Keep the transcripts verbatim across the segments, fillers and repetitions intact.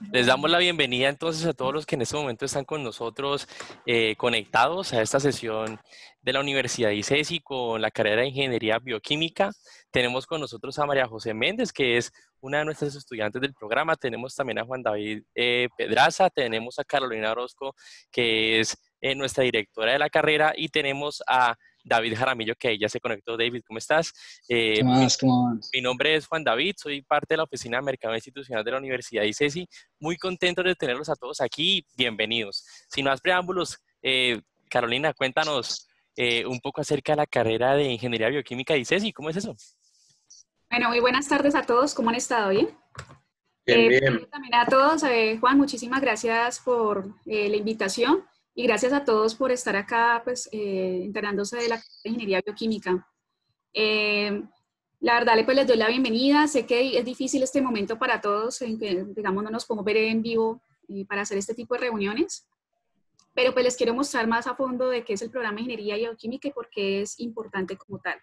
Les damos la bienvenida entonces a todos los que en este momento están con nosotros eh, conectados a esta sesión de la Universidad ICESI con la carrera de Ingeniería Bioquímica. Tenemos con nosotros a María José Méndez, que es una de nuestras estudiantes del programa. Tenemos también a Juan David eh, Pedraza, tenemos a Carolina Orozco, que es eh, nuestra directora de la carrera, y tenemos a David Jaramillo, que ahí ya se conectó. David, ¿cómo estás? Eh, ¿Qué mi, más? ¿Cómo vas? mi nombre es Juan David, soy parte de la Oficina de Mercado Institucional de la Universidad ICESI. Muy contentos de tenerlos a todos aquí. Bienvenidos. Sin más preámbulos, eh, Carolina, cuéntanos eh, un poco acerca de la carrera de Ingeniería Bioquímica de ICESI. ¿Cómo es eso? Bueno, muy buenas tardes a todos. ¿Cómo han estado? ¿Bien? Bien, Eh, bien. también a todos. Eh, Juan, muchísimas gracias por eh, la invitación y gracias a todos por estar acá, pues, eh, enterándose de la carrera de Ingeniería Bioquímica. Eh, la verdad, pues les doy la bienvenida. Sé que es difícil este momento para todos, en que, digamos, no nos podemos ver en vivo eh, para hacer este tipo de reuniones, pero pues les quiero mostrar más a fondo de qué es el programa de Ingeniería Bioquímica y por qué es importante como tal.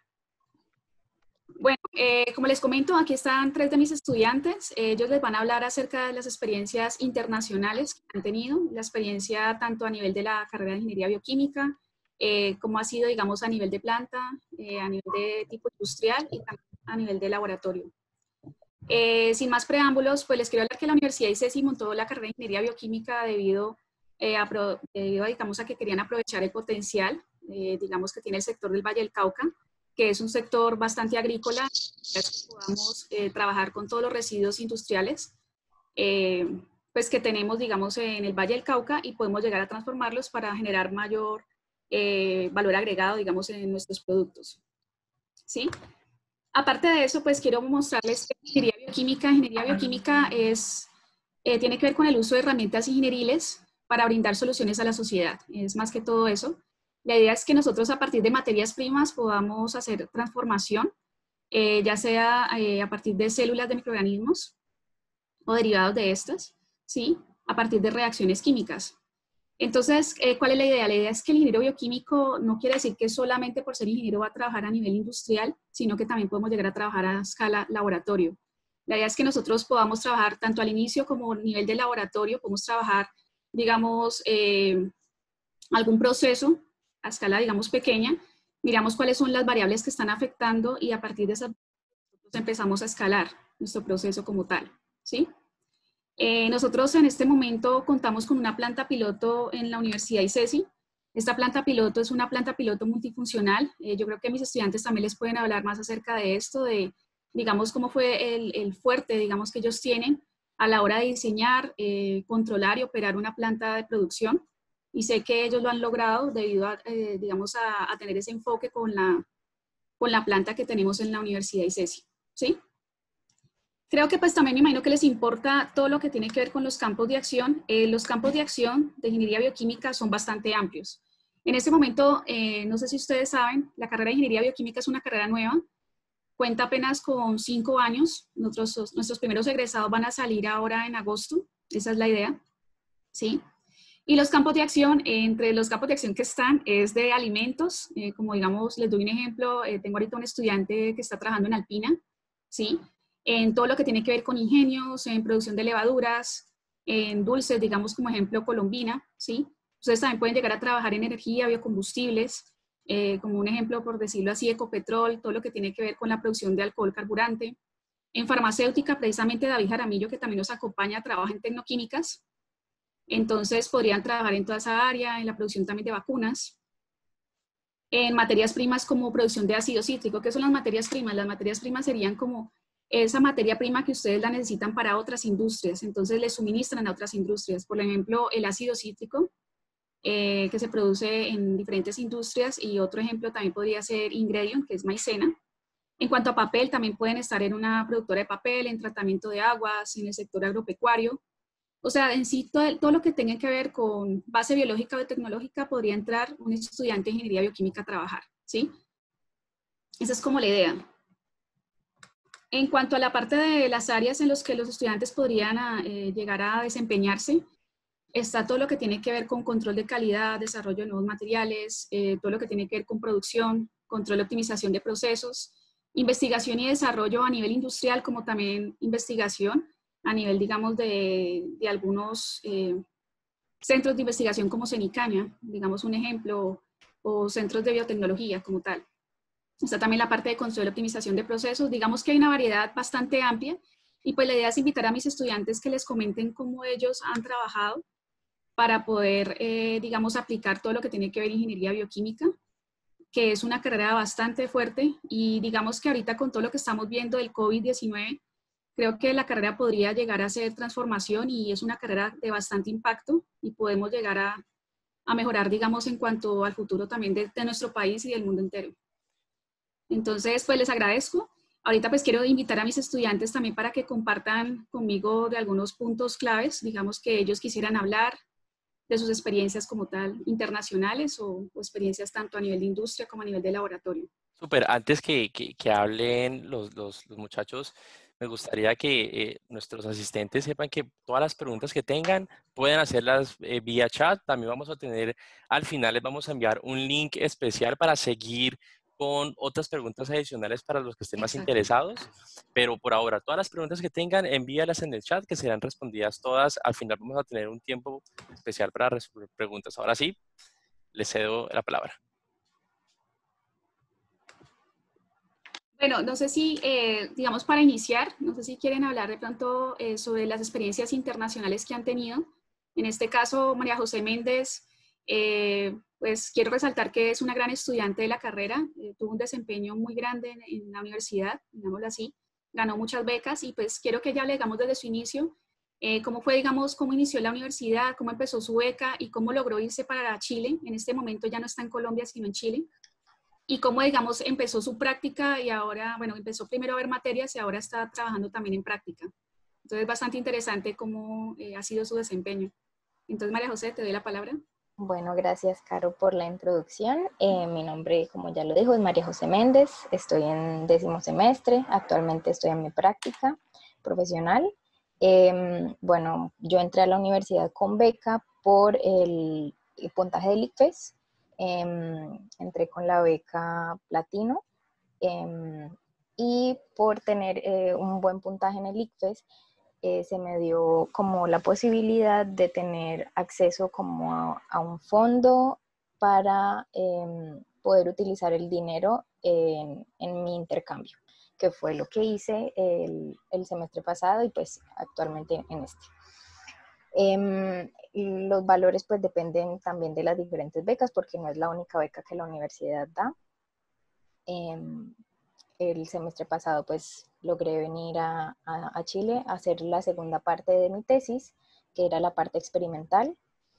Bueno, eh, como les comento, aquí están tres de mis estudiantes. Ellos les van a hablar acerca de las experiencias internacionales que han tenido, la experiencia tanto a nivel de la carrera de Ingeniería Bioquímica, eh, como ha sido, digamos, a nivel de planta, eh, a nivel de tipo industrial y también a nivel de laboratorio. Eh, sin más preámbulos, pues les quiero hablar que la Universidad ICESI montó la carrera de Ingeniería Bioquímica debido, eh, a, debido digamos, a que querían aprovechar el potencial, eh, digamos, que tiene el sector del Valle del Cauca, que es un sector bastante agrícola, que podamos eh, trabajar con todos los residuos industriales eh, pues que tenemos, digamos, en el Valle del Cauca y podemos llegar a transformarlos para generar mayor eh, valor agregado, digamos, en nuestros productos. ¿Sí? Aparte de eso, pues quiero mostrarles que ingeniería bioquímica. Ingeniería bioquímica es, eh, tiene que ver con el uso de herramientas ingenieriles para brindar soluciones a la sociedad. Es más que todo eso. La idea es que nosotros a partir de materias primas podamos hacer transformación, eh, ya sea eh, a partir de células de microorganismos o derivados de estas, ¿sí? A partir de reacciones químicas. Entonces, eh, ¿cuál es la idea? La idea es que el ingeniero bioquímico no quiere decir que solamente por ser ingeniero va a trabajar a nivel industrial, sino que también podemos llegar a trabajar a escala laboratorio. La idea es que nosotros podamos trabajar tanto al inicio como a nivel de laboratorio, podemos trabajar, digamos, eh, algún proceso a escala, digamos, pequeña, miramos cuáles son las variables que están afectando y a partir de esas empezamos a escalar nuestro proceso como tal, ¿sí? Eh, nosotros en este momento contamos con una planta piloto en la Universidad ICESI. Esta planta piloto es una planta piloto multifuncional. Eh, yo creo que mis estudiantes también les pueden hablar más acerca de esto, de, digamos, cómo fue el, el fuerte, digamos, que ellos tienen a la hora de diseñar, eh, controlar y operar una planta de producción. Y sé que ellos lo han logrado debido a, eh, digamos, a, a tener ese enfoque con la, con la planta que tenemos en la Universidad ICESI, ¿sí? Creo que pues también me imagino que les importa todo lo que tiene que ver con los campos de acción. Eh, los campos de acción de ingeniería bioquímica son bastante amplios. En este momento, eh, no sé si ustedes saben, la carrera de ingeniería bioquímica es una carrera nueva, cuenta apenas con cinco años. Nuestros, nuestros primeros egresados van a salir ahora en agosto, esa es la idea, ¿sí? Y los campos de acción, eh, entre los campos de acción que están es de alimentos, eh, como digamos, les doy un ejemplo, eh, tengo ahorita un estudiante que está trabajando en Alpina, ¿sí? En todo lo que tiene que ver con ingenios, en producción de levaduras, en dulces, digamos como ejemplo Colombina, ¿sí? Ustedes también pueden llegar a trabajar en energía, biocombustibles, eh, como un ejemplo, por decirlo así, Ecopetrol, todo lo que tiene que ver con la producción de alcohol carburante. En farmacéutica, precisamente David Jaramillo, que también nos acompaña, trabaja en tecnoquímicas, entonces podrían trabajar en toda esa área, en la producción también de vacunas. En materias primas como producción de ácido cítrico. ¿Qué son las materias primas? Las materias primas serían como esa materia prima que ustedes la necesitan para otras industrias, entonces le suministran a otras industrias. Por ejemplo, el ácido cítrico, eh, que se produce en diferentes industrias, y otro ejemplo también podría ser Ingredion, que es maicena. En cuanto a papel, también pueden estar en una productora de papel, en tratamiento de aguas, en el sector agropecuario. O sea, en sí, todo, todo lo que tenga que ver con base biológica o biotecnológica podría entrar un estudiante de ingeniería bioquímica a trabajar, ¿sí? Esa es como la idea. En cuanto a la parte de las áreas en las que los estudiantes podrían a, eh, llegar a desempeñarse, está todo lo que tiene que ver con control de calidad, desarrollo de nuevos materiales, eh, todo lo que tiene que ver con producción, control y optimización de procesos, investigación y desarrollo a nivel industrial, como también investigación a nivel, digamos, de, de algunos eh, centros de investigación como CENICAña, digamos un ejemplo, o centros de biotecnología como tal. Está también la parte de control y optimización de procesos. Digamos que hay una variedad bastante amplia y pues la idea es invitar a mis estudiantes que les comenten cómo ellos han trabajado para poder, eh, digamos, aplicar todo lo que tiene que ver ingeniería bioquímica, que es una carrera bastante fuerte y digamos que ahorita con todo lo que estamos viendo del COVID diecinueve, creo que la carrera podría llegar a ser transformación y es una carrera de bastante impacto y podemos llegar a, a mejorar, digamos, en cuanto al futuro también de, de nuestro país y del mundo entero. Entonces, pues les agradezco. Ahorita pues quiero invitar a mis estudiantes también para que compartan conmigo de algunos puntos claves, digamos que ellos quisieran hablar de sus experiencias como tal, internacionales o, o experiencias tanto a nivel de industria como a nivel de laboratorio. Súper, antes que, que, que hablen los, los, los muchachos, me gustaría que eh, nuestros asistentes sepan que todas las preguntas que tengan pueden hacerlas eh, vía chat. También vamos a tener, al final les vamos a enviar un link especial para seguir con otras preguntas adicionales para los que estén más Exacto. interesados. Pero por ahora, todas las preguntas que tengan, envíalas en el chat que serán respondidas todas. Al final vamos a tener un tiempo especial para responder preguntas. Ahora sí, les cedo la palabra. Bueno, no sé si, eh, digamos, para iniciar, no sé si quieren hablar de pronto eh, sobre las experiencias internacionales que han tenido. En este caso, María José Méndez, eh, pues quiero resaltar que es una gran estudiante de la carrera, eh, tuvo un desempeño muy grande en, en la universidad, digámoslo así, ganó muchas becas y pues quiero que ella le digamos desde su inicio, eh, cómo fue, digamos, cómo inició la universidad, cómo empezó su beca y cómo logró irse para Chile. En este momento ya no está en Colombia, sino en Chile. Y cómo, digamos, empezó su práctica y ahora, bueno, empezó primero a ver materias y ahora está trabajando también en práctica. Entonces, es bastante interesante cómo eh, ha sido su desempeño. Entonces, María José, te doy la palabra. Bueno, gracias, Caro, por la introducción. Eh, mi nombre, como ya lo dijo, es María José Méndez. Estoy en décimo semestre. Actualmente estoy en mi práctica profesional. Eh, bueno, yo entré a la universidad con beca por el, el puntaje del ICFES. Eh, entré con la beca platino. Eh, y por tener eh, un buen puntaje en el ICFES, eh, se me dio como la posibilidad de tener acceso como a, a un fondo para eh, poder utilizar el dinero en, en mi intercambio, que fue lo que hice el, el semestre pasado y pues actualmente en este. Eh, los valores pues dependen también de las diferentes becas porque no es la única beca que la universidad da. Eh, el semestre pasado pues logré venir a, a, a Chile a hacer la segunda parte de mi tesis, que era la parte experimental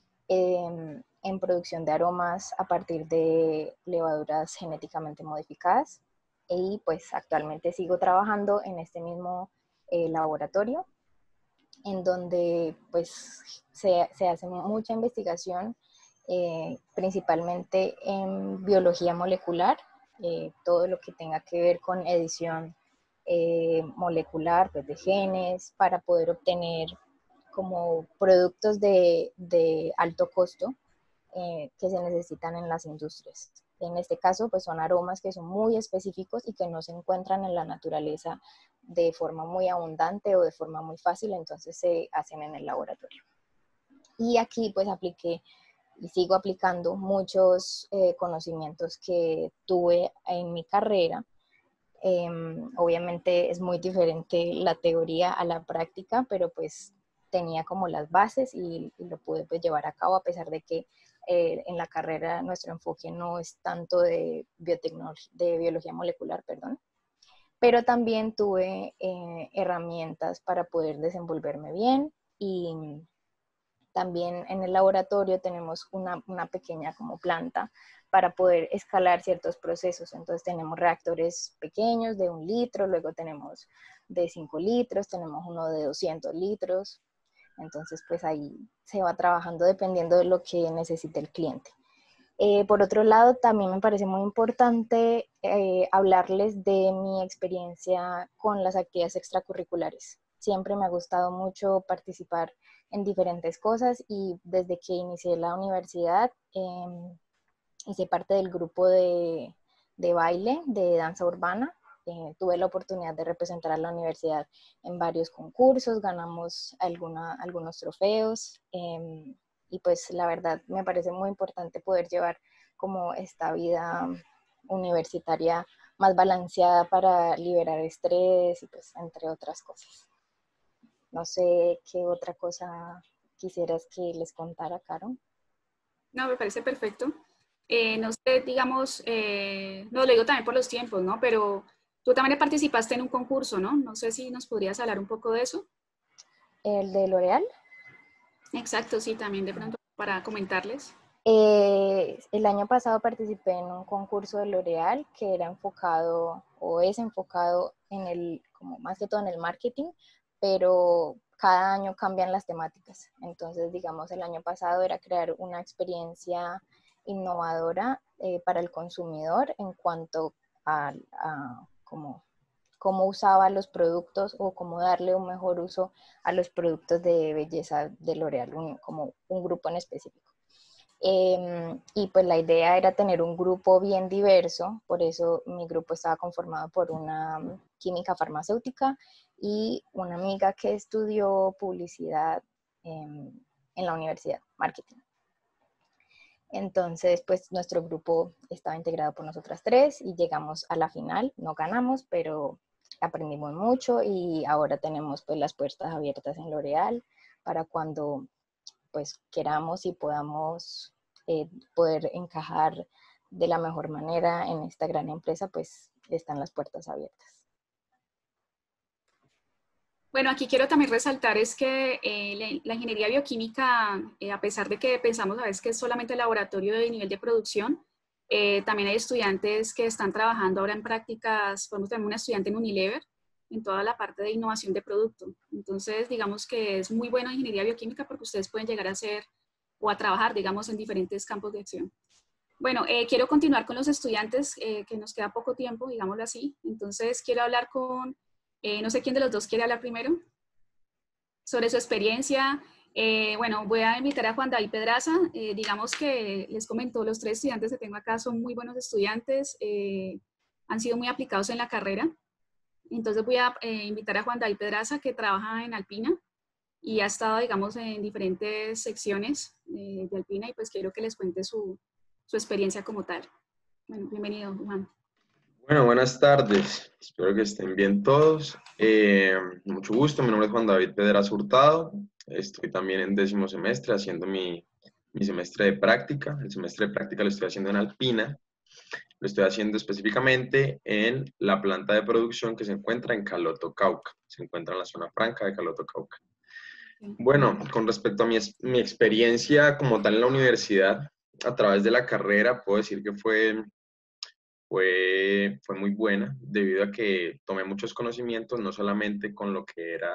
eh, en producción de aromas a partir de levaduras genéticamente modificadas. Y pues actualmente sigo trabajando en este mismo eh, laboratorio, en donde pues se, se hace mucha investigación, eh, principalmente en biología molecular, eh, todo lo que tenga que ver con edición eh, molecular, pues de genes, para poder obtener como productos de, de alto costo eh, que se necesitan en las industrias. En este caso, pues son aromas que son muy específicos y que no se encuentran en la naturaleza de forma muy abundante o de forma muy fácil, entonces se hacen en el laboratorio. Y aquí pues apliqué y sigo aplicando muchos eh, conocimientos que tuve en mi carrera. Eh, obviamente es muy diferente la teoría a la práctica, pero pues tenía como las bases y, y lo pude pues llevar a cabo a pesar de que eh, en la carrera nuestro enfoque no es tanto de, biotecnología, de biología molecular, perdón, pero también tuve eh, herramientas para poder desenvolverme bien y también en el laboratorio tenemos una, una pequeña como planta para poder escalar ciertos procesos. Entonces tenemos reactores pequeños de un litro, luego tenemos de cinco litros, tenemos uno de doscientos litros. Entonces pues ahí se va trabajando dependiendo de lo que necesite el cliente. Eh, por otro lado, también me parece muy importante eh, hablarles de mi experiencia con las actividades extracurriculares. Siempre me ha gustado mucho participar en diferentes cosas y desde que inicié la universidad eh, hice parte del grupo de, de baile, de danza urbana. eh, tuve la oportunidad de representar a la universidad en varios concursos, ganamos alguna, algunos trofeos, eh, y pues la verdad me parece muy importante poder llevar como esta vida universitaria más balanceada para liberar estrés y pues entre otras cosas. No sé qué otra cosa quisieras que les contara, Caro. No, me parece perfecto. Eh, no sé, digamos, eh, no lo digo también por los tiempos, ¿no? Pero tú también participaste en un concurso, ¿no? No sé si nos podrías hablar un poco de eso. ¿El de L'Oreal? Exacto, sí, también de pronto para comentarles. Eh, el año pasado participé en un concurso de L'Oreal que era enfocado o es enfocado en el, como más que todo en el marketing, pero cada año cambian las temáticas. Entonces, digamos, el año pasado era crear una experiencia innovadora eh, para el consumidor en cuanto a, a como, cómo usaba los productos o cómo darle un mejor uso a los productos de belleza de L'Oreal, un, como un grupo en específico. Eh, y pues la idea era tener un grupo bien diverso, por eso mi grupo estaba conformado por una química farmacéutica y una amiga que estudió publicidad eh, en la universidad, marketing. Entonces, pues nuestro grupo estaba integrado por nosotras tres y llegamos a la final, no ganamos, pero aprendimos mucho y ahora tenemos pues las puertas abiertas en L'Oreal para cuando pues queramos y podamos eh, poder encajar de la mejor manera en esta gran empresa, pues están las puertas abiertas. Bueno, aquí quiero también resaltar es que eh, la, la, ingeniería bioquímica, eh, a pesar de que pensamos a veces que es solamente laboratorio de nivel de producción, eh, también hay estudiantes que están trabajando ahora en prácticas. Podemos tener una estudiante en Unilever, en toda la parte de innovación de producto. Entonces, digamos que es muy buena ingeniería bioquímica porque ustedes pueden llegar a hacer o a trabajar, digamos, en diferentes campos de acción. Bueno, eh, quiero continuar con los estudiantes, eh, que nos queda poco tiempo, digámoslo así. Entonces, quiero hablar con, eh, no sé quién de los dos quiere hablar primero, sobre su experiencia. Eh, bueno, voy a invitar a Juan David Pedraza. Eh, digamos que les comento, los tres estudiantes que tengo acá son muy buenos estudiantes, eh, han sido muy aplicados en la carrera. Entonces voy a eh, invitar a Juan David Pedraza, que trabaja en Alpina y ha estado, digamos, en diferentes secciones eh, de Alpina, y pues quiero que les cuente su, su experiencia como tal. Bueno, bienvenido, Juan. Bueno, buenas tardes. Espero que estén bien todos. Eh, mucho gusto, mi nombre es Juan David Pedraza Hurtado. Estoy también en décimo semestre haciendo mi, mi semestre de práctica. El semestre de práctica lo estoy haciendo en Alpina. Lo estoy haciendo específicamente en la planta de producción que se encuentra en Caloto, Cauca. Se encuentra en la zona franca de Caloto, Cauca. Bueno, con respecto a mi, mi experiencia como tal en la universidad, a través de la carrera, puedo decir que fue, fue, fue muy buena, debido a que tomé muchos conocimientos, no solamente con lo que era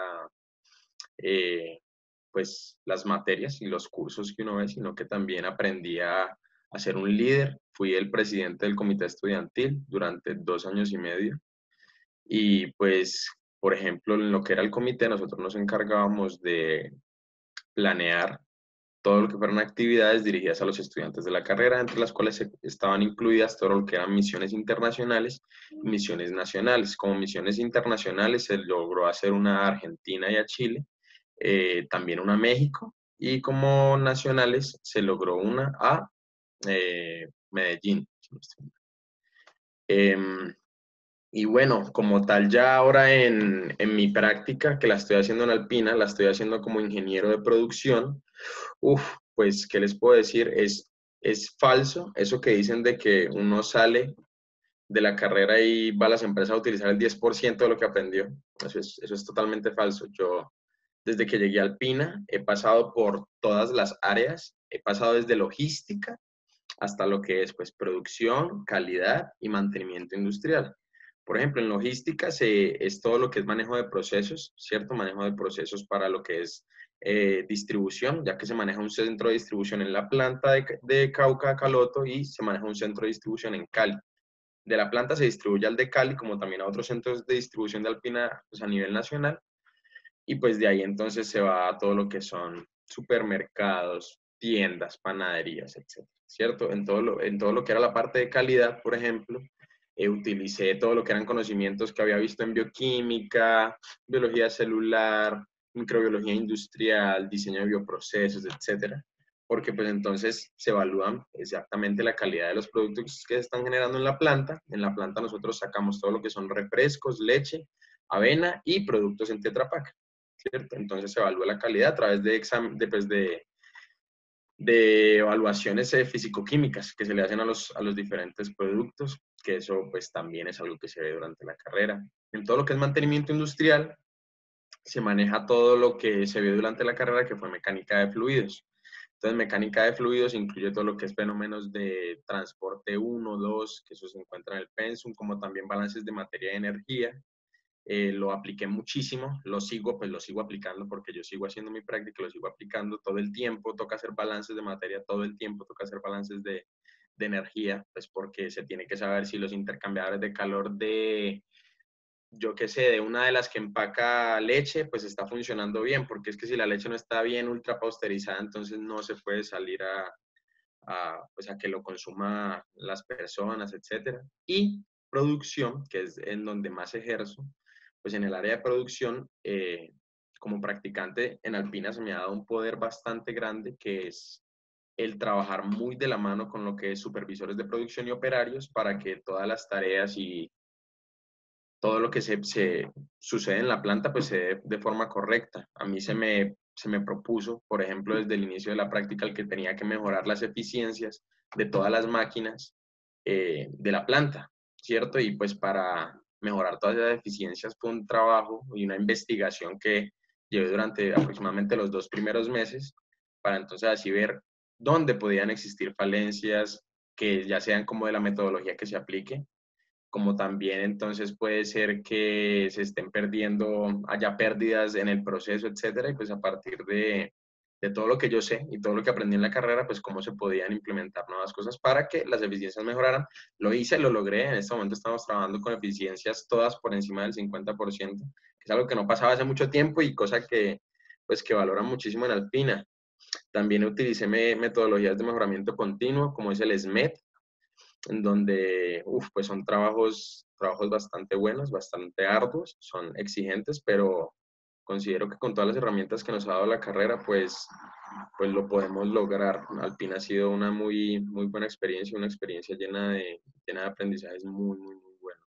eh, pues, las materias y los cursos que uno ve, sino que también aprendí a, a ser un líder. Fui el presidente del comité estudiantil durante dos años y medio. Y pues, por ejemplo, en lo que era el comité, nosotros nos encargábamos de planear todo lo que fueran actividades dirigidas a los estudiantes de la carrera, entre las cuales estaban incluidas todo lo que eran misiones internacionales y misiones nacionales. Como misiones internacionales se logró hacer una a Argentina y a Chile, eh, también una a México, y como nacionales se logró una a eh, Medellín. Eh, y bueno, como tal, ya ahora en, en mi práctica, que la estoy haciendo en Alpina, la estoy haciendo como ingeniero de producción. Uf, pues, ¿qué les puedo decir? Es, es falso eso que dicen de que uno sale de la carrera y va a las empresas a utilizar el diez por ciento de lo que aprendió. Eso es, eso es totalmente falso. Yo, desde que llegué a Alpina, he pasado por todas las áreas. He pasado desde logística hasta lo que es, pues, producción, calidad y mantenimiento industrial. Por ejemplo, en logística se, es todo lo que es manejo de procesos, ¿cierto? Manejo de procesos para lo que es eh, distribución, ya que se maneja un centro de distribución en la planta de, de Cauca, Caloto, y se maneja un centro de distribución en Cali. De la planta se distribuye al de Cali, como también a otros centros de distribución de Alpina, pues, a nivel nacional. Y pues de ahí entonces se va a todo lo que son supermercados, tiendas, panaderías, etcétera, ¿cierto? En todo lo, en todo lo que era la parte de calidad, por ejemplo, eh, utilicé todo lo que eran conocimientos que había visto en bioquímica, biología celular, microbiología industrial, diseño de bioprocesos, etcétera, porque pues entonces se evalúan exactamente la calidad de los productos que se están generando en la planta. En la planta nosotros sacamos todo lo que son refrescos, leche, avena y productos en Tetra Pak, ¿cierto? Entonces se evalúa la calidad a través de, examen, de, pues, de, de evaluaciones eh, físico-químicas que se le hacen a los, a los diferentes productos, que eso pues también es algo que se ve durante la carrera. En todo lo que es mantenimiento industrial, se maneja todo lo que se vio durante la carrera, que fue mecánica de fluidos. Entonces, mecánica de fluidos incluye todo lo que es fenómenos de transporte uno, dos, que eso se encuentra en el pensum, como también balances de materia y energía. Eh, lo apliqué muchísimo, lo sigo, pues lo sigo aplicando porque yo sigo haciendo mi práctica, lo sigo aplicando todo el tiempo, toca hacer balances de materia todo el tiempo, toca hacer balances de, de energía, pues porque se tiene que saber si los intercambiadores de calor de, yo qué sé, de una de las que empaca leche, pues está funcionando bien, porque es que si la leche no está bien ultra pasteurizada, entonces no se puede salir a, a, pues a que lo consuma las personas, etcétera. Y producción, que es en donde más ejerzo, pues en el área de producción, eh, como practicante en Alpina se me ha dado un poder bastante grande, que es el trabajar muy de la mano con lo que es supervisores de producción y operarios para que todas las tareas y todo lo que se, se sucede en la planta pues se dé de forma correcta. A mí se me, se me propuso, por ejemplo, desde el inicio de la práctica, el que tenía que mejorar las eficiencias de todas las máquinas eh, de la planta, ¿cierto? Y pues para mejorar todas esas eficiencias fue un trabajo y una investigación que llevé durante aproximadamente los dos primeros meses, para entonces así ver dónde podían existir falencias, que ya sean como de la metodología que se aplique, como también entonces puede ser que se estén perdiendo, haya pérdidas en el proceso, etcétera, y pues a partir de, de todo lo que yo sé y todo lo que aprendí en la carrera, pues cómo se podían implementar nuevas cosas para que las eficiencias mejoraran. Lo hice, lo logré, en este momento estamos trabajando con eficiencias todas por encima del cincuenta por ciento, que es algo que no pasaba hace mucho tiempo y cosa que pues que valoran muchísimo en Alpina. También utilicé me, metodologías de mejoramiento continuo, como es el S M E T, en donde, uf, pues son trabajos, trabajos bastante buenos, bastante arduos, son exigentes, pero considero que con todas las herramientas que nos ha dado la carrera, pues, pues lo podemos lograr. Alpina ha sido una muy, muy buena experiencia, una experiencia llena de, llena de aprendizajes muy, muy, muy buenos.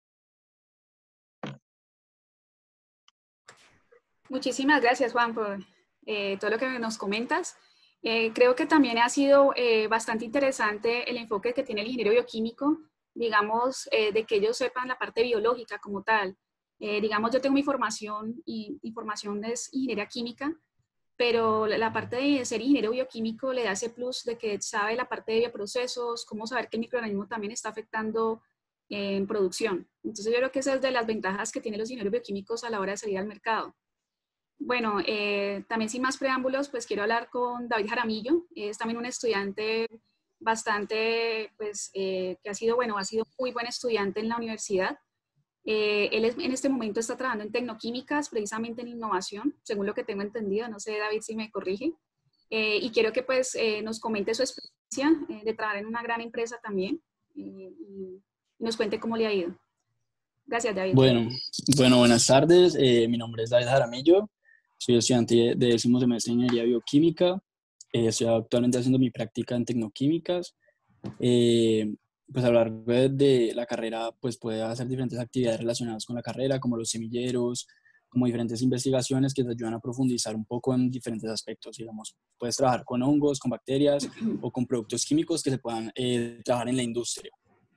Muchísimas gracias, Juan, por eh, todo lo que nos comentas. Eh, creo que también ha sido eh, bastante interesante el enfoque que tiene el ingeniero bioquímico, digamos, eh, de que ellos sepan la parte biológica como tal. Eh, digamos, yo tengo mi formación y mi formación es ingeniería química, pero la parte de ser ingeniero bioquímico le da ese plus de que sabe la parte de bioprocesos, cómo saber que el microorganismo también está afectando eh, en producción. Entonces yo creo que esa es de las ventajas que tienen los ingenieros bioquímicos a la hora de salir al mercado. Bueno, eh, también sin más preámbulos, pues quiero hablar con David Jaramillo. Es también un estudiante bastante, pues, eh, que ha sido, bueno, ha sido muy buen estudiante en la universidad. Eh, él es, en este momento está trabajando en tecnoquímicas, precisamente en innovación, según lo que tengo entendido. No sé, David, si me corrige. Eh, y quiero que, pues, eh, nos comente su experiencia eh, de trabajar en una gran empresa también eh, y nos cuente cómo le ha ido. Gracias, David. Bueno, bueno, buenas tardes. Eh, mi nombre es David Jaramillo. Soy estudiante de décimo semestre de Ingeniería Bioquímica. Eh, estoy actualmente haciendo mi práctica en Tecnoquímicas. Eh, pues a lo largo de, de la carrera, pues puede hacer diferentes actividades relacionadas con la carrera, como los semilleros, como diferentes investigaciones que te ayudan a profundizar un poco en diferentes aspectos. Digamos, puedes trabajar con hongos, con bacterias o con productos químicos que se puedan eh, trabajar en la industria.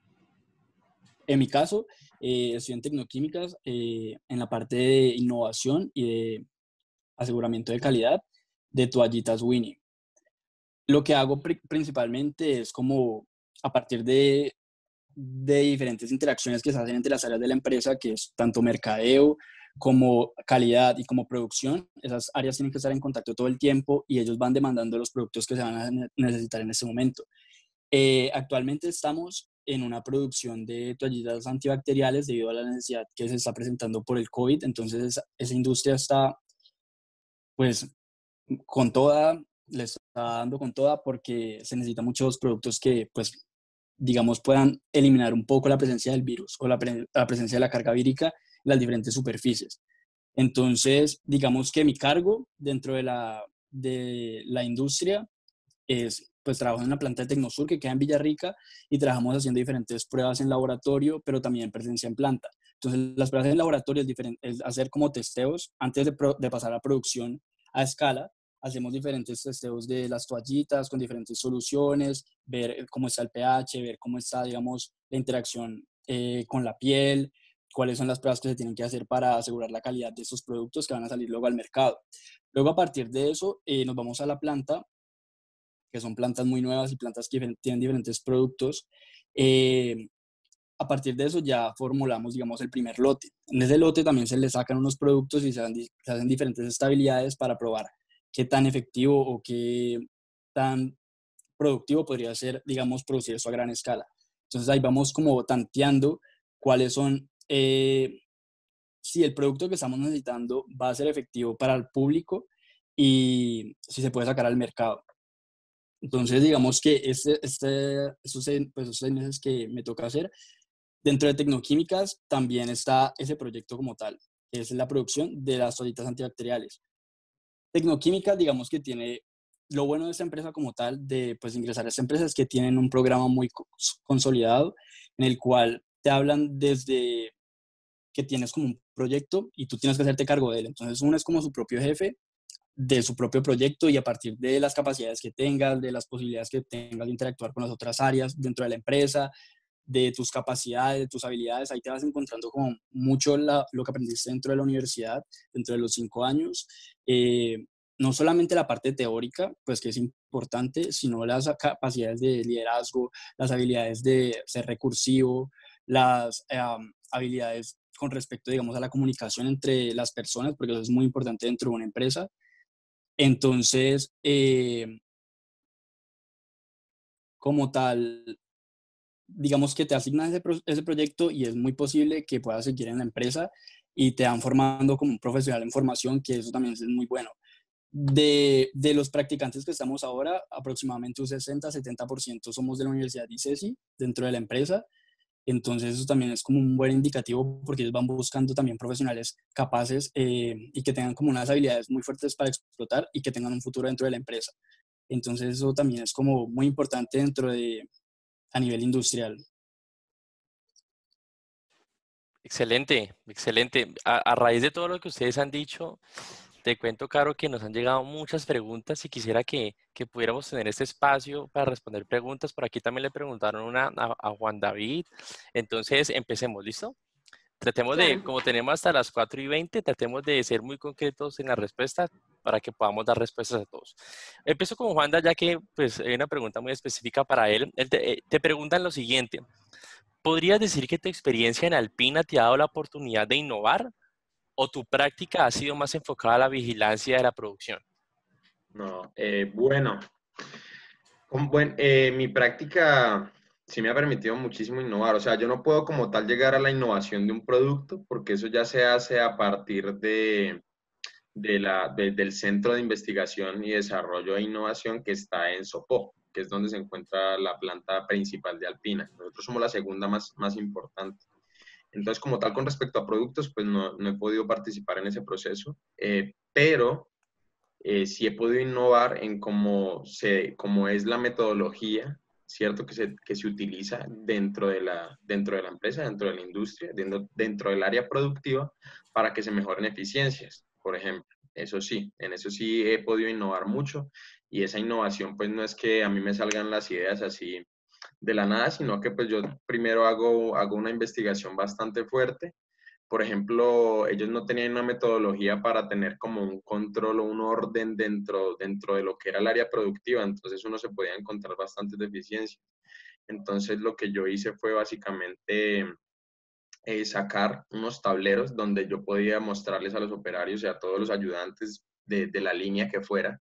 En mi caso, eh, estoy en Tecnoquímicas eh, en la parte de innovación y de aseguramiento de calidad de toallitas Winnie. Lo que hago pr principalmente es como a partir de, de diferentes interacciones que se hacen entre las áreas de la empresa, que es tanto mercadeo como calidad y como producción. Esas áreas tienen que estar en contacto todo el tiempo y ellos van demandando los productos que se van a necesitar en ese momento. Eh, actualmente estamos en una producción de toallitas antibacteriales debido a la necesidad que se está presentando por el COVID. Entonces esa, esa industria está pues con toda, le está dando con toda porque se necesitan muchos productos que pues digamos, puedan eliminar un poco la presencia del virus o la, pre la presencia de la carga vírica en las diferentes superficies. Entonces, digamos que mi cargo dentro de la, de la industria es, pues trabajo en una planta de Tecnosur que queda en Villarrica y trabajamos haciendo diferentes pruebas en laboratorio, pero también presencia en planta. Entonces, las pruebas en laboratorio es, diferente, es hacer como testeos antes de, pro, de pasar a producción a escala. Hacemos diferentes testeos de las toallitas con diferentes soluciones, ver cómo está el pH, ver cómo está, digamos, la interacción eh, con la piel, cuáles son las pruebas que se tienen que hacer para asegurar la calidad de esos productos que van a salir luego al mercado. Luego, a partir de eso, eh, nos vamos a la planta, que son plantas muy nuevas y plantas que tienen diferentes productos. Eh, a partir de eso ya formulamos, digamos, el primer lote. En ese lote también se le sacan unos productos y se hacen, se hacen diferentes estabilidades para probar qué tan efectivo o qué tan productivo podría ser, digamos, producir eso a gran escala. Entonces ahí vamos como tanteando cuáles son, eh, si el producto que estamos necesitando va a ser efectivo para el público y si se puede sacar al mercado. Entonces, digamos que este, este, esos, seis, pues, esos seis meses que me toca hacer, dentro de Tecnoquímicas también está ese proyecto como tal, que es la producción de las toallitas antibacteriales. Tecnoquímicas, digamos que tiene, lo bueno de esta empresa como tal, de pues ingresar a esta empresa es que tienen un programa muy consolidado en el cual te hablan desde que tienes como un proyecto y tú tienes que hacerte cargo de él. Entonces uno es como su propio jefe de su propio proyecto y a partir de las capacidades que tengas, de las posibilidades que tengas de interactuar con las otras áreas dentro de la empresa, de tus capacidades, de tus habilidades, ahí te vas encontrando como mucho la, lo que aprendiste dentro de la universidad, dentro de los cinco años. Eh, no solamente la parte teórica, pues que es importante, sino las capacidades de liderazgo, las habilidades de ser recursivo, las eh, habilidades con respecto, digamos, a la comunicación entre las personas, porque eso es muy importante dentro de una empresa. Entonces, eh, como tal, digamos que te asignan ese, pro ese proyecto y es muy posible que puedas seguir en la empresa y te van formando como un profesional en formación, que eso también es muy bueno. De, de los practicantes que estamos ahora, aproximadamente un sesenta a setenta por ciento somos de la Universidad de ICESI dentro de la empresa. Entonces eso también es como un buen indicativo porque ellos van buscando también profesionales capaces eh, y que tengan como unas habilidades muy fuertes para explotar y que tengan un futuro dentro de la empresa. Entonces eso también es como muy importante dentro de, a nivel industrial. Excelente, excelente. A, a raíz de todo lo que ustedes han dicho, te cuento, Caro, que nos han llegado muchas preguntas y quisiera que, que pudiéramos tener este espacio para responder preguntas. Por aquí también le preguntaron una a, a Juan David. Entonces, empecemos, ¿listo? Tratemos de, Claro. como tenemos hasta las cuatro y veinte, tratemos de ser muy concretos en la respuesta para que podamos dar respuestas a todos. Empiezo con Juanda, ya que pues, hay una pregunta muy específica para él. Él te, eh, te preguntan lo siguiente. ¿Podrías decir que tu experiencia en Alpina te ha dado la oportunidad de innovar o tu práctica ha sido más enfocada a la vigilancia de la producción? No, eh, bueno, con- buen- eh, mi práctica sí me ha permitido muchísimo innovar. O sea, yo no puedo como tal llegar a la innovación de un producto porque eso ya se hace a partir de, de la, de- del Centro de Investigación y Desarrollo e Innovación que está en Sopó, que es donde se encuentra la planta principal de Alpina. Nosotros somos la segunda más, más importante. Entonces, como tal, con respecto a productos, pues no, no he podido participar en ese proceso, eh, pero eh, sí he podido innovar en cómo, se, cómo es la metodología, ¿cierto? Que se, que se utiliza dentro de, la, dentro de la empresa, dentro de la industria, dentro, dentro del área productiva, para que se mejoren eficiencias, por ejemplo. Eso sí, en eso sí he podido innovar mucho y esa innovación pues no es que a mí me salgan las ideas así de la nada, sino que pues yo primero hago, hago una investigación bastante fuerte. Por ejemplo, ellos no tenían una metodología para tener como un control o un orden dentro, dentro de lo que era el área productiva, entonces uno se podía encontrar bastantes deficiencias. Entonces lo que yo hice fue básicamente eh, sacar unos tableros donde yo podía mostrarles a los operarios y a todos los ayudantes de, de la línea que fuera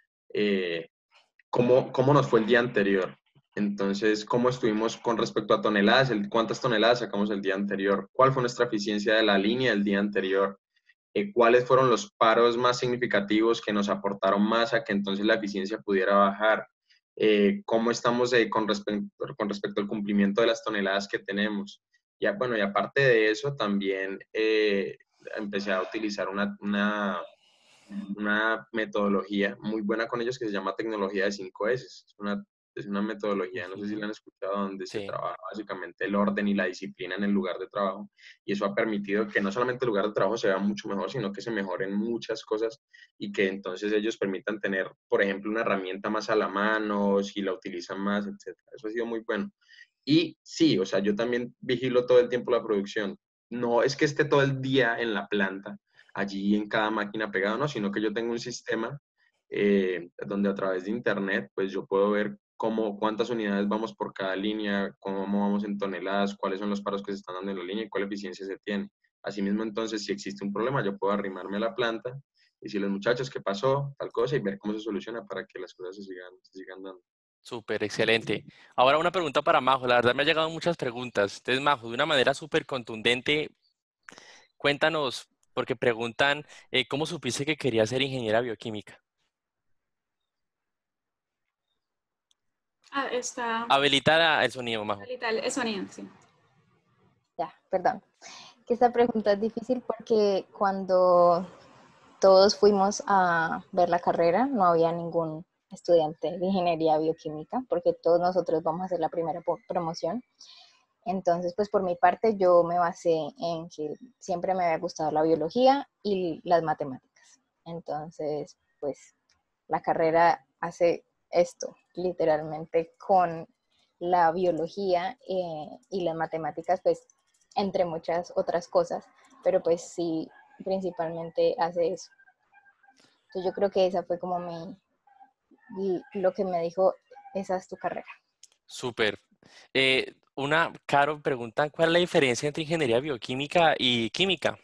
eh, cómo, cómo nos fue el día anterior. Entonces, ¿cómo estuvimos con respecto a toneladas? ¿Cuántas toneladas sacamos el día anterior? ¿Cuál fue nuestra eficiencia de la línea el día anterior? Eh, ¿Cuáles fueron los paros más significativos que nos aportaron más a que entonces la eficiencia pudiera bajar? eh, cómo estamos eh, con, respecto, con respecto al cumplimiento de las toneladas que tenemos. Ya, bueno, y aparte de eso, también eh, empecé a utilizar una, una, una metodología muy buena con ellos que se llama tecnología de cinco ese. Es una, es una metodología, no sé si Ujú. la han escuchado, donde se Sí, trabaja básicamente el orden y la disciplina en el lugar de trabajo. Y eso ha permitido que no solamente el lugar de trabajo se vea mucho mejor, sino que se mejoren muchas cosas y que entonces ellos permitan tener, por ejemplo, una herramienta más a la mano, si la utilizan más, etcétera. Eso ha sido muy bueno. Y sí, o sea, yo también vigilo todo el tiempo la producción. No es que esté todo el día en la planta, allí en cada máquina pegado, no, sino que yo tengo un sistema eh, donde a través de internet, pues yo puedo ver cómo, cuántas unidades vamos por cada línea, cómo vamos en toneladas, cuáles son los paros que se están dando en la línea y cuál eficiencia se tiene. Asimismo, entonces, si existe un problema, yo puedo arrimarme a la planta y decirles, muchachos, ¿qué pasó? Tal cosa y ver cómo se soluciona para que las cosas se sigan, se sigan dando. súper, excelente. Ahora una pregunta para Majo. La verdad me han llegado muchas preguntas. Entonces, Majo, de una manera súper contundente, cuéntanos, porque preguntan, eh, ¿cómo supiste que querías ser ingeniera bioquímica? Ah, está, Habilita la- el sonido, Majo. ahorita el sonido, sí. Ya, perdón. Que esta pregunta es difícil porque cuando todos fuimos a ver la carrera, no había ningún estudiante de ingeniería bioquímica, porque todos nosotros vamos a hacer la primera promoción. Entonces, pues por mi parte, yo me basé en que siempre me había gustado la biología y las matemáticas. Entonces, pues la carrera hace esto, literalmente con la biología eh, y las matemáticas, pues entre muchas otras cosas, pero pues sí, principalmente hace eso. Entonces yo creo que esa fue como mi, lo que me dijo, esa es tu carrera. Súper. Eh, una, Caro, preguntan, ¿cuál es la diferencia entre ingeniería bioquímica y química?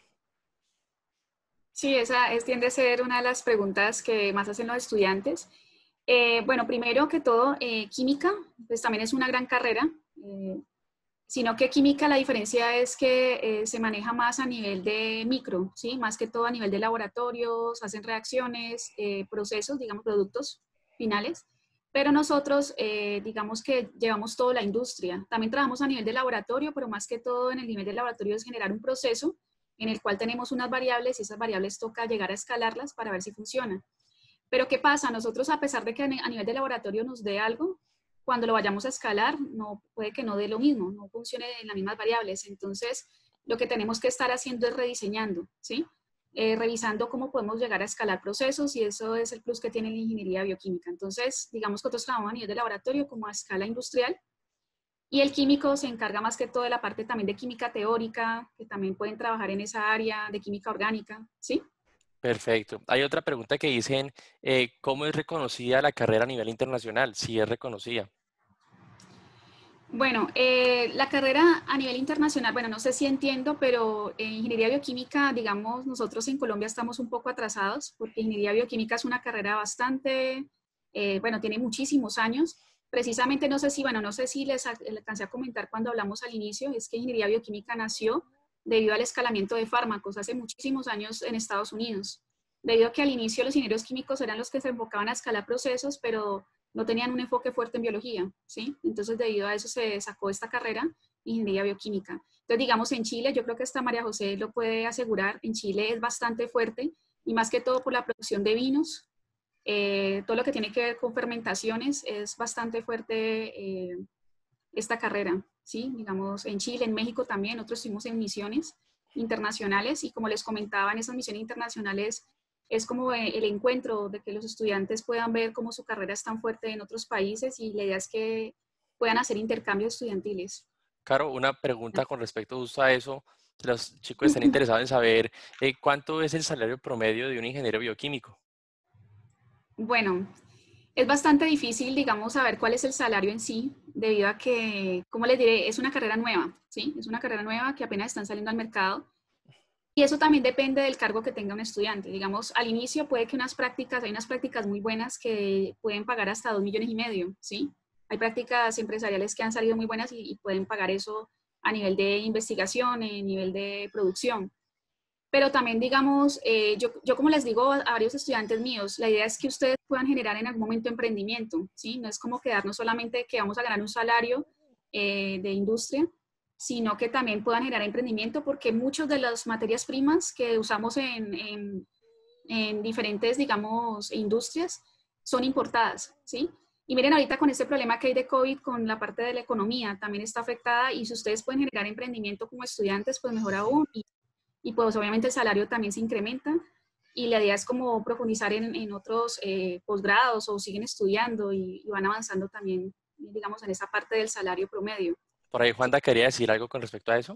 Sí, esa es, tiende a ser una de las preguntas que más hacen los estudiantes. Eh, bueno, primero que todo, eh, química, pues también es una gran carrera, eh, sino que química la diferencia es que eh, se maneja más a nivel de micro, ¿sí? Más que todo a nivel de laboratorios, hacen reacciones, eh, procesos, digamos, productos finales. Pero nosotros, eh, digamos que llevamos toda la industria. También trabajamos a nivel de laboratorio, pero más que todo en el nivel de laboratorio es generar un proceso en el cual tenemos unas variables y esas variables toca llegar a escalarlas para ver si funcionan. Pero ¿qué pasa? Nosotros, a pesar de que a nivel de laboratorio nos dé algo, cuando lo vayamos a escalar, no, puede que no dé lo mismo, no funcione en las mismas variables. Entonces, lo que tenemos que estar haciendo es rediseñando, ¿sí? Eh, revisando cómo podemos llegar a escalar procesos y eso es el plus que tiene la ingeniería bioquímica. Entonces, digamos que nosotros trabajamos a nivel de laboratorio como a escala industrial y el químico se encarga más que todo de la parte también de química teórica, que también pueden trabajar en esa área de química orgánica, ¿sí? Perfecto. Hay otra pregunta que dicen, eh, ¿cómo es reconocida la carrera a nivel internacional? Si es reconocida. Bueno, eh, la carrera a nivel internacional, bueno, no sé si entiendo, pero en ingeniería bioquímica, digamos, nosotros en Colombia estamos un poco atrasados porque ingeniería bioquímica es una carrera bastante, eh, bueno, tiene muchísimos años. Precisamente no sé si, bueno, no sé si les alcancé a comentar cuando hablamos al inicio, es que ingeniería bioquímica nació debido al escalamiento de fármacos hace muchísimos años en Estados Unidos. Debido a que al inicio los ingenieros químicos eran los que se enfocaban a escalar procesos, pero no tenían un enfoque fuerte en biología, ¿sí? Entonces, debido a eso se sacó esta carrera, ingeniería bioquímica. Entonces, digamos, en Chile, yo creo que hasta María José lo puede asegurar, en Chile es bastante fuerte, y más que todo por la producción de vinos, eh, todo lo que tiene que ver con fermentaciones, es bastante fuerte eh, esta carrera, ¿sí? Digamos, en Chile, en México también, nosotros estuvimos en misiones internacionales, y como les comentaba, en esas misiones internacionales es como el encuentro de que los estudiantes puedan ver cómo su carrera es tan fuerte en otros países y la idea es que puedan hacer intercambios estudiantiles. Caro, una pregunta con respecto justo a eso. Si los chicos están interesados en saber eh, cuánto es el salario promedio de un ingeniero bioquímico. Bueno, es bastante difícil, digamos, saber cuál es el salario en sí, debido a que, como les diré, es una carrera nueva, ¿sí? Es una carrera nueva que apenas están saliendo al mercado. Y eso también depende del cargo que tenga un estudiante. Digamos, al inicio puede que unas prácticas, hay unas prácticas muy buenas que pueden pagar hasta dos millones y medio, ¿sí? Hay prácticas empresariales que han salido muy buenas y, y pueden pagar eso a nivel de investigación, a nivel de producción. pero también, digamos, eh, yo, yo como les digo a, a varios estudiantes míos, la idea es que ustedes puedan generar en algún momento emprendimiento, ¿sí? No es como quedarnos solamente que vamos a ganar un salario eh, de industria, sino que también puedan generar emprendimiento, porque muchas de las materias primas que usamos en, en, en diferentes, digamos, industrias son importadas, ¿sí? Y miren, ahorita con este problema que hay de COVID, con la parte de la economía, también está afectada, y si ustedes pueden generar emprendimiento como estudiantes, pues mejor aún, y, y pues obviamente el salario también se incrementa, y la idea es como profundizar en, en otros eh, posgrados, o siguen estudiando y, y van avanzando también, digamos, en esa parte del salario promedio. Por ahí Juanda quería decir algo con respecto a eso.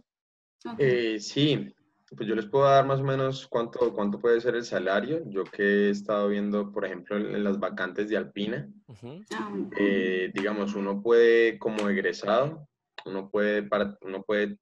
Okay. Eh, sí, pues yo les puedo dar más o menos cuánto, cuánto puede ser el salario. Yo que he estado viendo, por ejemplo, en, en las vacantes de Alpina, Uh-huh. Ah, bueno. eh, digamos, uno puede, como egresado, uno puede, para, uno puede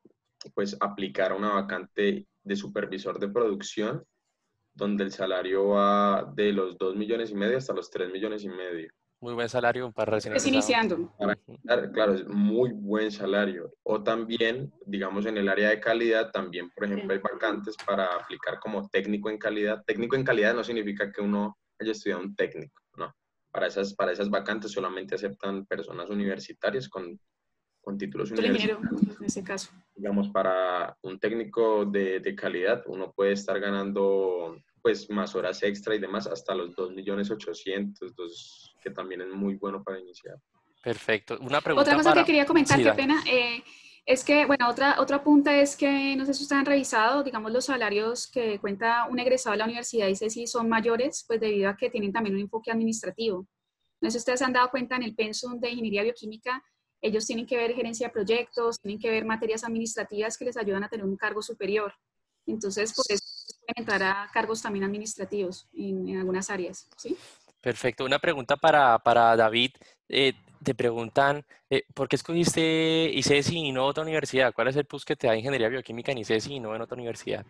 pues, aplicar a una vacante de supervisor de producción, donde el salario va de los dos millones y medio hasta los tres millones y medio. Muy buen salario para recién Es egresado. iniciando. Para, Uh-huh. claro, es muy buen salario. O también, digamos, en el área de calidad, también, por ejemplo, hay vacantes para aplicar como técnico en calidad. Técnico en calidad no significa que uno haya estudiado un técnico, no. Para esas, para esas vacantes solamente aceptan personas universitarias con, con títulos Tú eres ingeniero, universitarios. en ese caso. Digamos, para un técnico de, de calidad, uno puede estar ganando pues más horas extra y demás, hasta los dos millones ochocientos mil, que también es muy bueno para iniciar. Perfecto. Una Otra pregunta cosa que para... quería comentar, Sí, qué dale. pena, eh, es que, bueno, otra, otra punta es que, no sé si ustedes han revisado, digamos, los salarios que cuenta un egresado de la universidad y sé si son mayores, pues debido a que tienen también un enfoque administrativo. No sé si ustedes se han dado cuenta en el pensum de ingeniería bioquímica, ellos tienen que ver gerencia de proyectos, tienen que ver materias administrativas que les ayudan a tener un cargo superior. Entonces, por eso pueden entrar a cargos también administrativos en, en algunas áreas, ¿sí? Perfecto. Una pregunta para, para David. Eh, te preguntan, eh, ¿por qué escogiste ICESI y no otra universidad? ¿Cuál es el plus que te da ingeniería bioquímica en ICESI y no en otra universidad?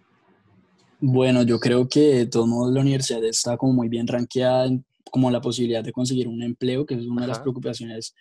Bueno, yo creo que de todos modos la universidad está como muy bien rankeada en como la posibilidad de conseguir un empleo, que es una de las Ajá. preocupaciones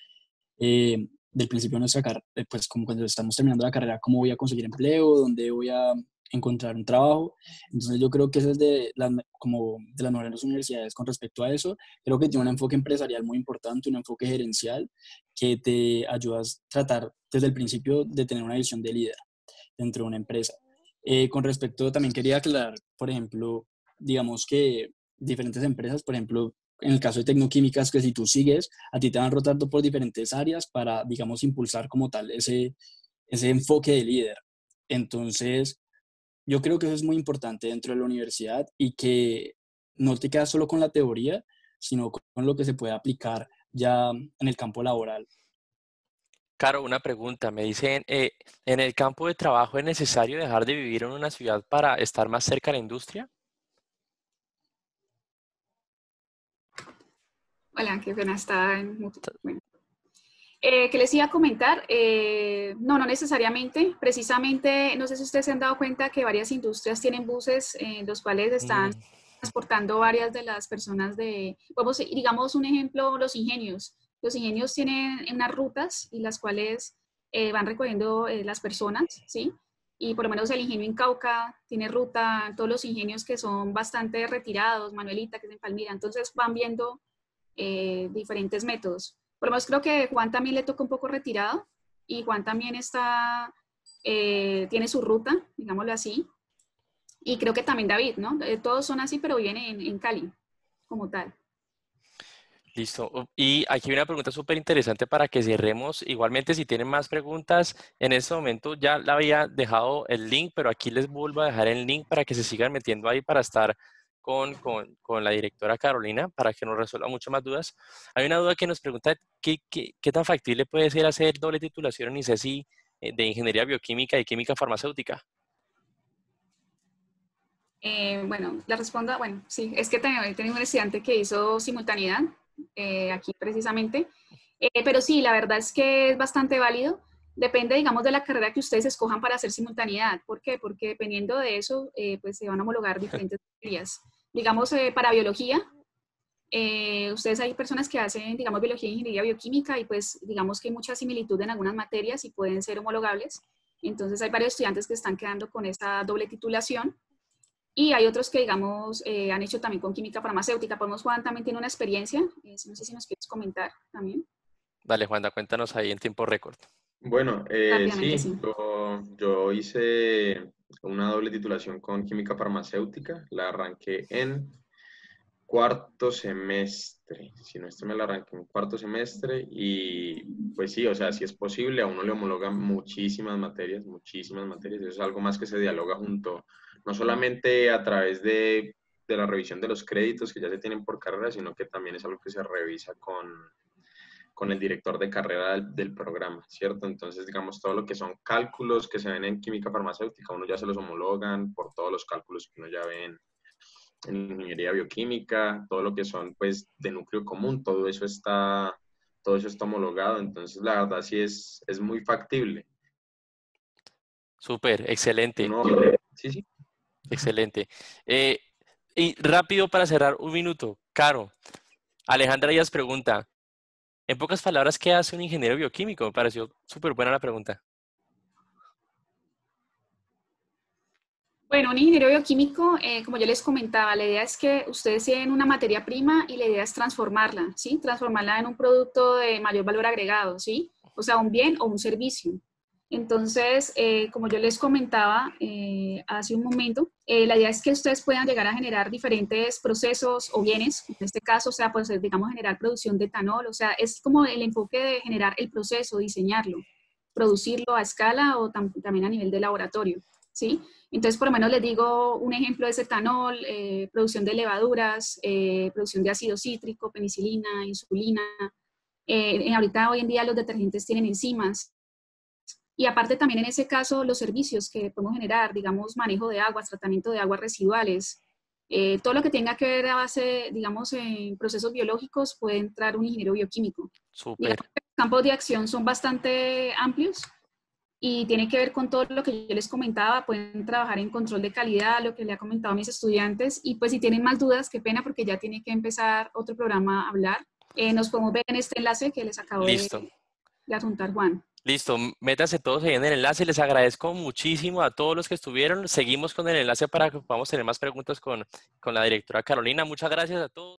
eh, del principio de nuestra carrera, pues como cuando estamos terminando la carrera, cómo voy a conseguir empleo, dónde voy a encontrar un trabajo. Entonces yo creo que esa es de las, como de las mejores universidades con respecto a eso. Creo que tiene un enfoque empresarial muy importante, un enfoque gerencial que te ayuda a tratar desde el principio de tener una visión de líder dentro de una empresa. Eh, con respecto, también quería aclarar, por ejemplo, digamos que diferentes empresas, por ejemplo, en el caso de Tecnoquímicas, que si tú sigues, a ti te van rotando por diferentes áreas para, digamos, impulsar como tal ese, ese enfoque de líder. Entonces, yo creo que eso es muy importante dentro de la universidad y que no te quedas solo con la teoría, sino con lo que se puede aplicar ya en el campo laboral. Caro, una pregunta. Me dicen, eh, ¿en el campo de trabajo es necesario dejar de vivir en una ciudad para estar más cerca de la industria? Hola, qué pena, está en mutuo. Bueno. Eh, ¿Qué les iba a comentar? Eh, no, no necesariamente. Precisamente, no sé si ustedes se han dado cuenta que varias industrias tienen buses en los cuales están Mm, transportando varias de las personas de, vamos, digamos un ejemplo, los ingenios. Los ingenios tienen unas rutas y las cuales eh, van recogiendo eh, las personas, ¿sí? Y por lo menos el ingenio en Cauca tiene ruta, todos los ingenios que son bastante retirados, Manuelita, que es en Palmira, entonces van viendo eh, diferentes métodos. Por lo menos creo que Juan también le toca un poco retirado y Juan también está, eh, tiene su ruta, digámoslo así. Y creo que también David, ¿no? Eh, todos son así, pero viven en, en Cali, como tal. listo. Oh, y aquí hay una pregunta súper interesante para que cerremos. Igualmente, si tienen más preguntas, en este momento ya le había dejado el link, pero aquí les vuelvo a dejar el link para que se sigan metiendo ahí para estar con, con, con la directora Carolina, para que nos resuelva muchas más dudas. Hay una duda que nos pregunta, ¿qué, qué, qué tan factible puede ser hacer doble titulación en ICESI eh, de Ingeniería Bioquímica y Química Farmacéutica? Eh, bueno, le respondo, bueno, sí, es que también tengo un estudiante que hizo simultaneidad eh, aquí precisamente, eh, pero sí, la verdad es que es bastante válido. Depende, digamos, de la carrera que ustedes escojan para hacer simultaneidad. ¿Por qué? Porque dependiendo de eso, eh, pues se van a homologar diferentes materias. Digamos, eh, para biología, eh, ustedes hay personas que hacen, digamos, biología e ingeniería bioquímica y pues digamos que hay mucha similitud en algunas materias y pueden ser homologables. Entonces hay varios estudiantes que están quedando con esta doble titulación. Y hay otros que, digamos, eh, han hecho también con química farmacéutica. Podemos, Juan también tiene una experiencia, eh, no sé si nos quieres comentar también. Dale, Juanda, cuéntanos ahí en tiempo récord. Bueno, eh, Rápidamente, sí, sí. yo, yo hice una doble titulación con química farmacéutica, la arranqué en cuarto semestre, si no estoy me la arranqué en cuarto semestre y pues sí, o sea, si es posible, a uno le homologan muchísimas materias, muchísimas materias, eso es algo más que se dialoga junto, no solamente a través de, de la revisión de los créditos que ya se tienen por carrera, sino que también es algo que se revisa con, con el director de carrera del, del programa, ¿cierto? Entonces, digamos, todo lo que son cálculos que se ven en química farmacéutica, uno ya se los homologan por todos los cálculos que uno ya ve en en ingeniería bioquímica, todo lo que son pues de núcleo común, todo eso está, todo eso está homologado, entonces la verdad sí es, es muy factible. Súper, excelente, Uno, sí, sí. excelente. Eh, y rápido para cerrar, un minuto. Caro, Alejandra Díaz pregunta, en pocas palabras, ¿qué hace un ingeniero bioquímico? Me pareció súper buena la pregunta. Bueno, un ingeniero bioquímico, eh, como yo les comentaba, la idea es que ustedes tienen una materia prima y la idea es transformarla, ¿sí? Transformarla en un producto de mayor valor agregado, ¿sí? O sea, un bien o un servicio. Entonces, eh, como yo les comentaba eh, hace un momento, eh, la idea es que ustedes puedan llegar a generar diferentes procesos o bienes, en este caso, o sea, pues digamos generar producción de etanol, o sea, es como el enfoque de generar el proceso, diseñarlo, producirlo a escala o tam también a nivel de laboratorio, ¿sí? Entonces, por lo menos les digo un ejemplo de ese etanol, eh, producción de levaduras, eh, producción de ácido cítrico, penicilina, insulina. Eh, ahorita, hoy en día, los detergentes tienen enzimas. Y aparte también en ese caso, los servicios que podemos generar, digamos, manejo de aguas, tratamiento de aguas residuales, eh, todo lo que tenga que ver a base, digamos, en procesos biológicos, puede entrar un ingeniero bioquímico. Súper. Digamos que los campos de acción son bastante amplios y tiene que ver con todo lo que yo les comentaba, pueden trabajar en control de calidad, lo que le ha comentado a mis estudiantes, y pues si tienen más dudas, qué pena, porque ya tiene que empezar otro programa a hablar. Eh, nos podemos ver en este enlace que les acabo de, Listo. de adjuntar, Juan. Listo, métanse todos ahí en el enlace. Les agradezco muchísimo a todos los que estuvieron. Seguimos con el enlace para que podamos tener más preguntas con, con la directora Carolina. Muchas gracias a todos.